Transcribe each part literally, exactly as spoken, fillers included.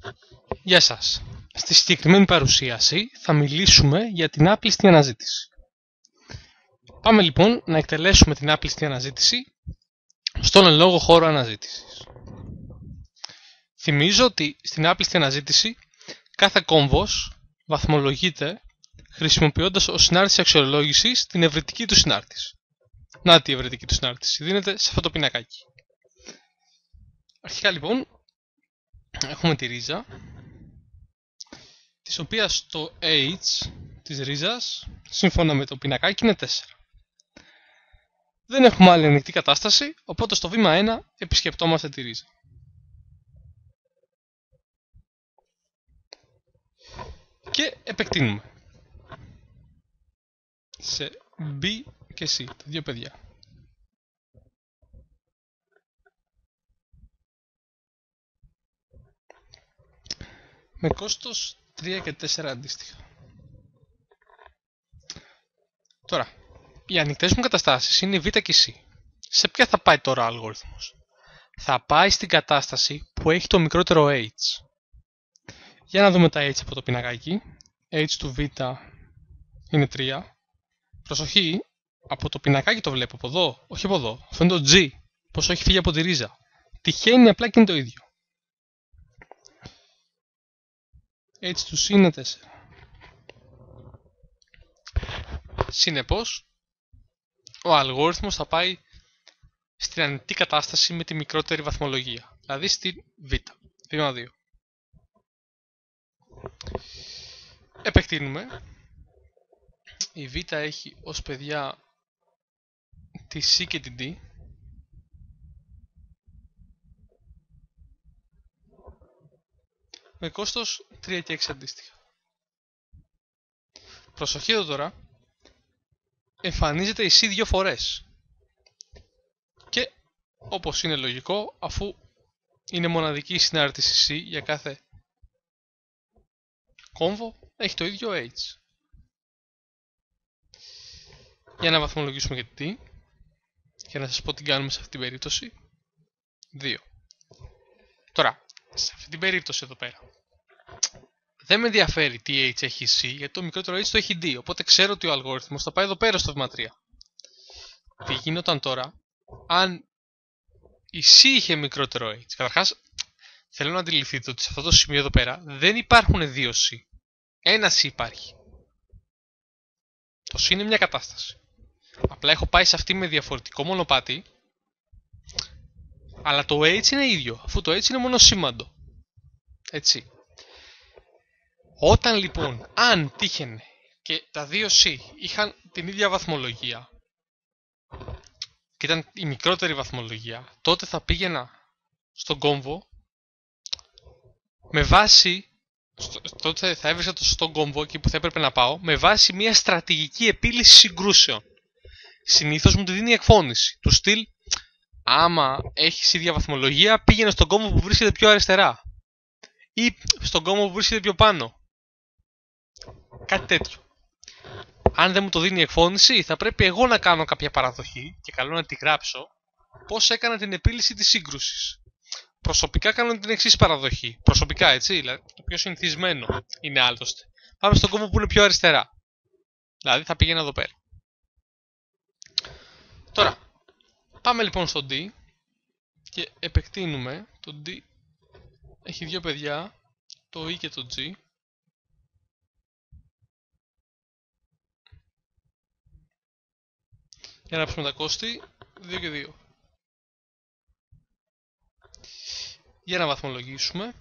Γεια σας. Στη συγκεκριμένη παρουσίαση θα μιλήσουμε για την άπλιστη αναζήτηση. Πάμε λοιπόν να εκτελέσουμε την άπλιστη αναζήτηση στον εν λόγω χώρο αναζήτησης. Θυμίζω ότι στην άπλιστη αναζήτηση κάθε κόμβος βαθμολογείται χρησιμοποιώντας ως συνάρτηση αξιολόγησης την ευρετική του συνάρτηση. Να τη ευρετική του συνάρτηση δίνεται σε αυτό το πινακάκι. Αρχικά λοιπόν έχουμε τη ρίζα, της οποίας το h της ρίζας, σύμφωνα με το πινακάκι, είναι τέσσερα. Δεν έχουμε άλλη ανοιχτή κατάσταση, οπότε στο βήμα ένα επισκεπτόμαστε τη ρίζα. Και επεκτείνουμε σε B και C, τα δύο παιδιά. Με κόστος τρία και τέσσερα αντίστοιχα. Τώρα, οι ανοιχτές μου καταστάσεις είναι η Β και η Σ. Σε ποια θα πάει τώρα ο αλγόριθμος? Θα πάει στην κατάσταση που έχει το μικρότερο h. Για να δούμε τα h από το πινακάκι. H του Β είναι τρία. Προσοχή, από το πινακάκι το βλέπω, από εδώ, όχι από εδώ. Αυτό είναι το G, πόσο έχει φύγει από τη ρίζα. Τυχαίνει απλά και είναι το ίδιο. H του C είναι τέσσερα. Συνεπώς, ο αλγόριθμος θα πάει στην ανοιχτή κατάσταση με τη μικρότερη βαθμολογία, δηλαδή στην Β, βήμα δύο. Επεκτείνουμε. Η Β έχει ως παιδιά τη C και την D. Με κόστος τρία και έξι αντίστοιχα. Προσοχή εδώ τώρα. Εμφανίζεται η C δύο φορές. Και όπως είναι λογικό, αφού είναι μοναδική η συνάρτηση C για κάθε κόμβο, έχει το ίδιο H. Για να βαθμολογήσουμε και τι, για να σας πω τι κάνουμε σε αυτή την περίπτωση. δύο. Τώρα, σε αυτή την περίπτωση εδώ πέρα, δεν με ενδιαφέρει τι h έχει C, γιατί το μικρότερο h το έχει D, οπότε ξέρω ότι ο αλγόριθμος θα πάει εδώ πέρα στο βήμα τρία. Τι γινόταν τώρα, αν η C είχε μικρότερο h? Καταρχάς, θέλω να αντιληφθείτε ότι σε αυτό το σημείο εδώ πέρα δεν υπάρχουν δύο C. Ένα C υπάρχει. Το C είναι μια κατάσταση. Απλά έχω πάει σε αυτή με διαφορετικό μονοπάτι, αλλά το H είναι ίδιο, αφού το H είναι μονοσήμαντο. Έτσι. Όταν λοιπόν, αν τύχαινε και τα δύο C είχαν την ίδια βαθμολογία και ήταν η μικρότερη βαθμολογία, τότε θα πήγαινα στον κόμβο με βάση, τότε θα έβρισκα το στον κόμβο εκεί που θα έπρεπε να πάω, με βάση μια στρατηγική επίλυση συγκρούσεων. Συνήθως μου τη δίνει η εκφώνηση του στυλ, άμα έχεις ίδια βαθμολογία, πήγαινε στον κόμβο που βρίσκεται πιο αριστερά ή στον κόμβο που βρίσκεται πιο πάνω. Κάτι τέτοιο. Αν δεν μου το δίνει η εκφώνηση, θα πρέπει εγώ να κάνω κάποια παραδοχή και καλό να τη γράψω πώς έκανα την επίλυση της σύγκρουσης. Προσωπικά κάνω την εξής παραδοχή. Προσωπικά, έτσι, δηλαδή το πιο συνηθισμένο είναι άλλωστε. Πάμε στον κόμβο που είναι πιο αριστερά. Δηλαδή θα πήγαινα εδώ πέρα. Τώρα, πάμε λοιπόν στο D και επεκτείνουμε. Το D έχει δύο παιδιά, το E και το G. Για να ψήσουμε τα κόστη, δύο και δύο. Για να βαθμολογήσουμε.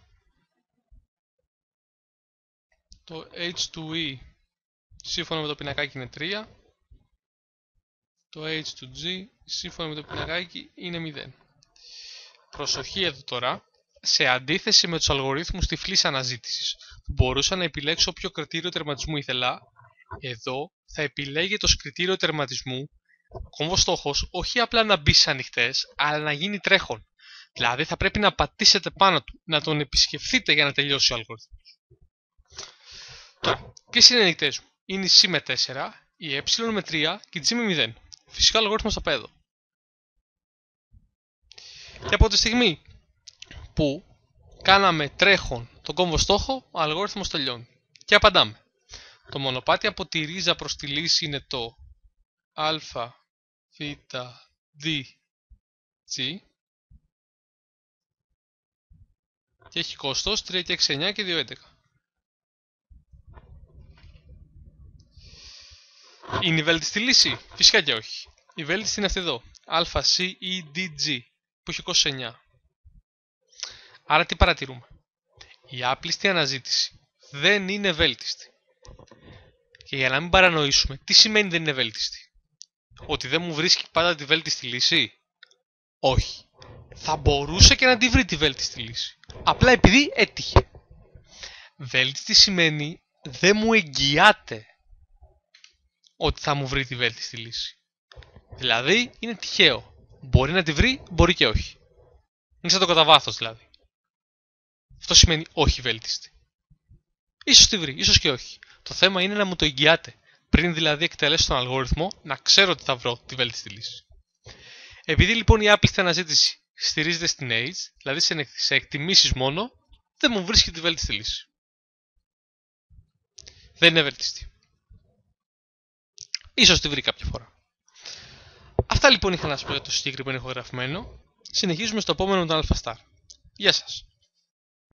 Το H του E σύμφωνα με το πινακάκι είναι τρία. Το H του G σύμφωνα με το πινακάκι είναι μηδέν. Προσοχή εδώ τώρα. Σε αντίθεση με τους αλγορίθμους τυφλής αναζήτησης που μπορούσα να επιλέξω όποιο κριτήριο τερματισμού ήθελα, εδώ θα επιλέγετε ως κριτήριο τερματισμού κόμβος στόχος όχι απλά να μπει σε ανοιχτές, αλλά να γίνει τρέχον. Δηλαδή θα πρέπει να πατήσετε πάνω του, να τον επισκεφθείτε για να τελειώσει ο αλγόριθμος. Τώρα, ποιες είναι οι ανοιχτές μου? Είναι η C με τέσσερα, η ε με τρία και η G με μηδέν. Φυσικά ο αλγόριθμος θα πάει εδώ. Και από τη στιγμή που Κάναμε τρέχον τον κόμβο στόχο, ο αλγόριθμος τελειώνει. Και απαντάμε. Το μονοπάτι από τη ρίζα προς τη λύση είναι το α, β, d, g και έχει κόστος τρία και έξι εννιά και δύο έντεκα. Είναι η βέλτιστη λύση? Φυσικά και όχι. Η βέλτιστη είναι αυτή εδώ. α, c, e, d, g που έχει είκοσι εννιά. Άρα τι παρατηρούμε? Η άπλιστη αναζήτηση δεν είναι βέλτιστη. Και για να μην παρανοήσουμε, τι σημαίνει δεν είναι βέλτιστη? Ότι δεν μου βρίσκει πάντα τη βέλτιστη λύση? Όχι. Θα μπορούσε και να τη βρει τη βέλτιστη λύση. Απλά επειδή έτυχε. Βέλτιστη σημαίνει δεν μου εγγυάται ότι θα μου βρει τη βέλτιστη λύση. Δηλαδή είναι τυχαίο. Μπορεί να τη βρει, μπορεί και όχι. Είναι σαν το κατά βάθος δηλαδή. Αυτό σημαίνει όχι βέλτιστη. Ίσως τη βρει, ίσως και όχι. Το θέμα είναι να μου το εγγυάται. Πριν δηλαδή εκτελέσω τον αλγόριθμο, να ξέρω ότι θα βρω τη βέλτιστη λύση. Επειδή λοιπόν η άπλιστη αναζήτηση στηρίζεται στην age, δηλαδή σε εκτιμήσεις μόνο, δεν μου βρίσκει τη βέλτιστη λύση. Δεν είναι βέλτιστη. Ίσως τη βρει κάποια φορά. Αυτά λοιπόν είχα να σας πω για το συγκεκριμένο ηχογραφημένο. Συνεχίζουμε στο επόμενο με τον αλφα στάρ. Γεια σας.